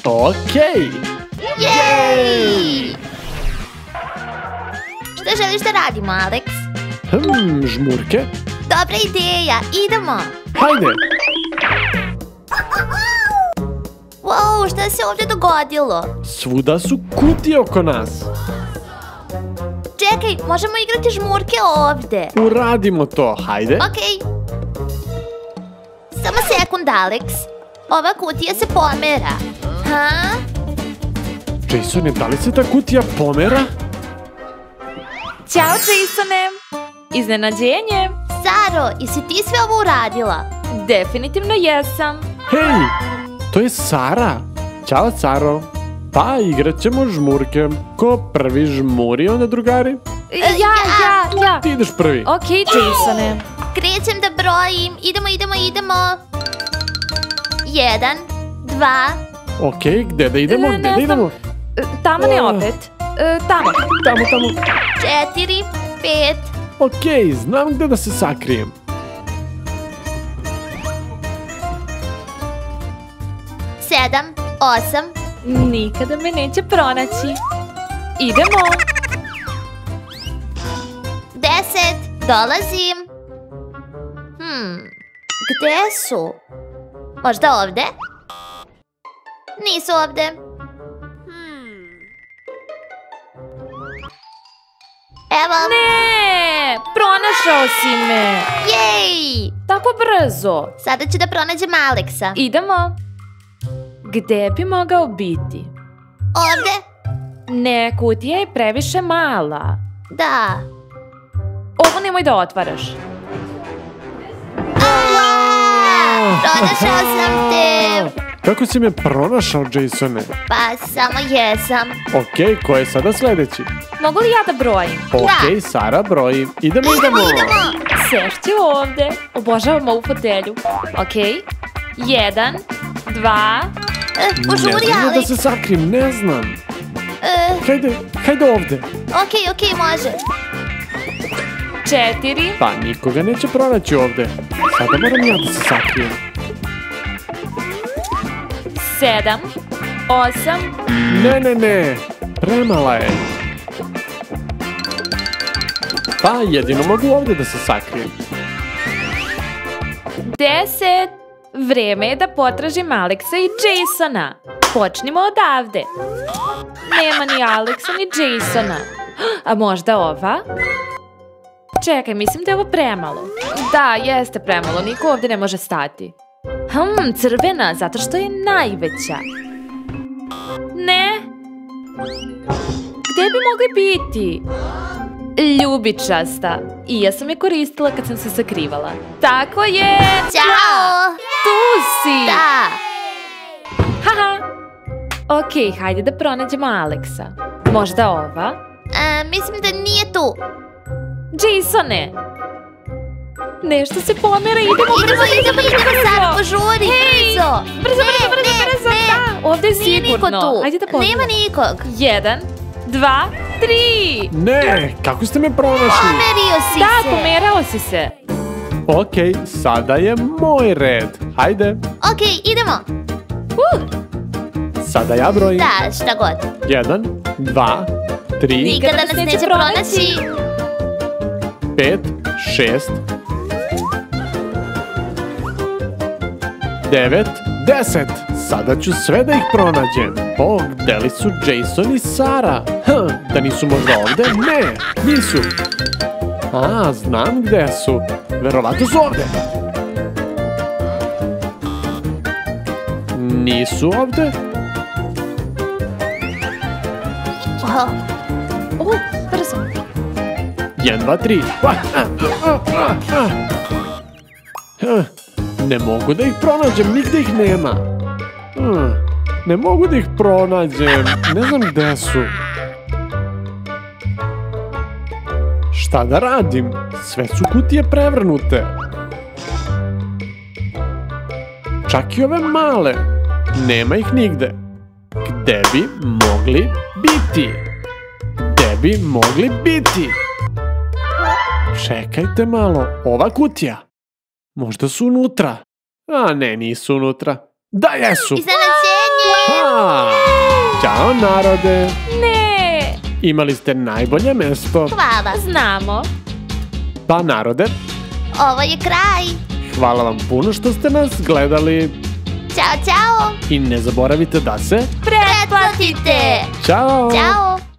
Okej. Jej! Šta želiš da radimo, Alex? Žmurke. Dobra ideja, idemo! Hajde. Wow, šta se ovdje dogodilo? Svuda su kutije oko nas. Čekaj, možemo igrati žmurke ovdje. Uradimo to, hajde. Okej. Samo sekund, Alex. Ova kutija se pomera. Ha? Jasone, da li se ta kutija pomera? Ćao, Jasone! Iznenađenje! Saro, jesi ti sve ovo uradila? Definitivno jesam. Hej, to je Sara. Ćao, Saro. Pa igrat ćemo žmurke. Ko prvi žmuri onda, drugari? Ja. Ti ideš prvi. Okej, Jasone. Krećem da brojim. Idemo. 1, 2. Okej, gde da idemo? Ne Gde da znam. idemo? Tamo ne opet. Tamo. Tamo. 4, 5. Okej, znam gde da se sakrijem. 7, 8. Nikada me neće pronaći. Idemo. 10, dolazim. Gde su? Možda ovdje? Nisu ovdje. Evo. Ne, pronašao si me. Jej! Tako brzo. Sada ću da pronađem Aleksa. Idemo. Gde bi mogao biti? Ovdje? Ne, kutija je previše mala. Da. Ovo nemoj da otvaraš. Pronašao sam te. Kako si me pronašao, Jasone? Pa samo jesam. Okej, ko je sada sledeći? Mogu li ja da brojim? Okej, Sara broji. Idemo. Sešću ovde. Obožavam ovu fotelju. Okej. 1, 2. Požuri, Ne znam da Alex. se sakrijem, ne znam. Hajde ovde. Okej, može. 4. Pa nikoga neće pronaći ovde. Sada moram ja da se sakrijem. 7, 8. Ne. Premala je. Pa jedino mogu ovde da se sakrijem. 10. Vreme je da potražim Aleksa i Jasona. Počnimo odavde. Nema ni Aleksa ni Jasona. A možda ova? Čekaj, mislim da je ovo premalo. Da, jeste premalo, niko ovdje ne može stati. Crvena, zato što je najveća. Ne. Gde bi mogli biti? Ljubičasta. I ja sam je koristila kad sam se sakrivala. Tako je! Ćao! Tu si! Da. Haha! Okej, hajde da pronađemo Aleksa. Možda ova? Mislim da nije tu. Jasone! Nešto se pomera, idemo Sara, požuri, brzo. Brzo! Da, ovdje je Nije niko sigurno. tu. Ajde da pogledamo. Nema nikog. 1, 2, 3! Ne, kako ste me pronašli? Pomerio si Da, se. pomerao si se. Okej, sada je moj red. Hajde, Okej, idemo. sada ja brojim. Da, šta god. 1, 2, 3, Nikada nas neće pronaći. 5, 6, 9, 10. Sada ću sve da ih pronađem. Gde li su Jason i Sara? Da nisu možda ovde? Ne, nisu. Znam gde su. Verovatno su ovde. Nisu ovde? Brzo. 1, 2, 3. Ne mogu da ih pronađem, nigde ih nema. Ne mogu da ih pronađem, ne znam gde su. Šta da radim? Sve su kutije prevrnute. Čak i ove male. Nema ih nigde. Gde bi mogli biti? Gde bi mogli biti? Čekajte malo, ova kutija. Možda su unutra. Ne, nisu unutra. Da, jesu. Iznenađenje. narode. Ne! Imali ste najbolje mesto. Hvala. Znamo. Pa narode, Ovo je kraj. hvala vam puno što ste nas gledali. Ćao, ćao. I ne zaboravite da se... Pretplatite. Ćao! Ćao.